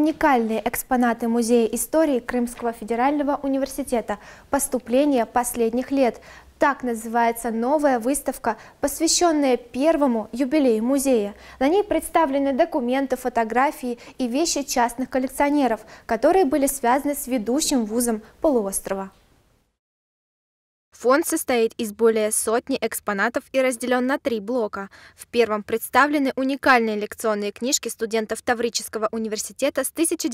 уникальные экспонаты Музея истории Крымского федерального университета «Поступление последних лет». Так называется новая выставка, посвященная первому юбилею музея. На ней представлены документы, фотографии и вещи частных коллекционеров, которые были связаны с ведущим вузом полуострова. Фонд состоит из более сотни экспонатов и разделен на 3 блока. В первом представлены уникальные лекционные книжки студентов Таврического университета с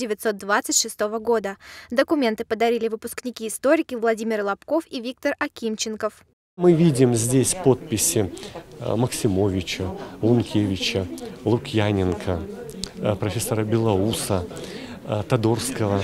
1926 года. Документы подарили выпускники-историки Владимир Лобков и Виктор Акимченков. Мы видим здесь подписи Максимовича, Лункевича, Лукьяненко, профессора Белоуса, Тодорского.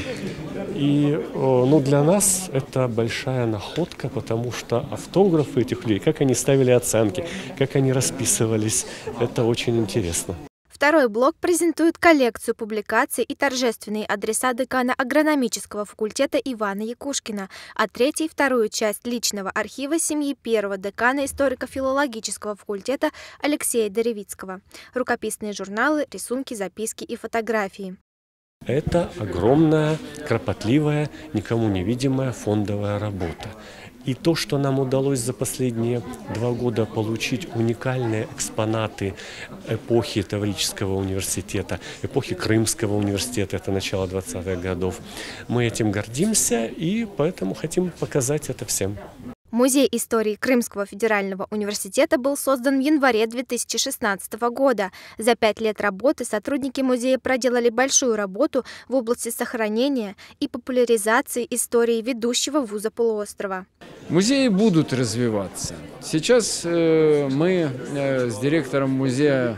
И для нас это большая находка, потому что автографы этих людей, как они ставили оценки, как они расписывались, это очень интересно. Второй блок презентует коллекцию публикаций и торжественные адреса декана агрономического факультета Ивана Якушкина, а третий – вторую часть личного архива семьи первого декана историко-филологического факультета Алексея Деревицкого. Рукописные журналы, рисунки, записки и фотографии. Это огромная, кропотливая, никому невидимая фондовая работа. И то, что нам удалось за последние 2 года получить уникальные экспонаты эпохи Таврического университета, эпохи Крымского университета, это начало 20-х годов, мы этим гордимся и поэтому хотим показать это всем. Музей истории Крымского федерального университета был создан в январе 2016 года. За 5 лет работы сотрудники музея проделали большую работу в области сохранения и популяризации истории ведущего вуза полуострова. Музеи будут развиваться. Сейчас мы с директором музея,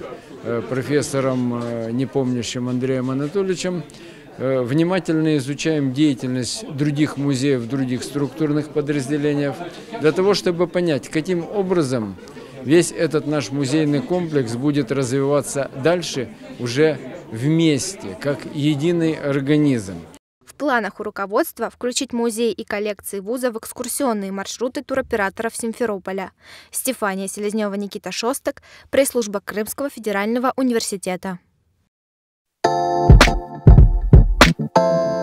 профессором непомнящим Андреем Анатольевичем, внимательно изучаем деятельность других музеев, других структурных подразделений, для того, чтобы понять, каким образом весь этот наш музейный комплекс будет развиваться дальше уже вместе, как единый организм. В планах у руководства включить музей и коллекции вуза в экскурсионные маршруты туроператоров Симферополя. Стефания Селезнева, Никита Шостак, пресс-служба Крымского федерального университета.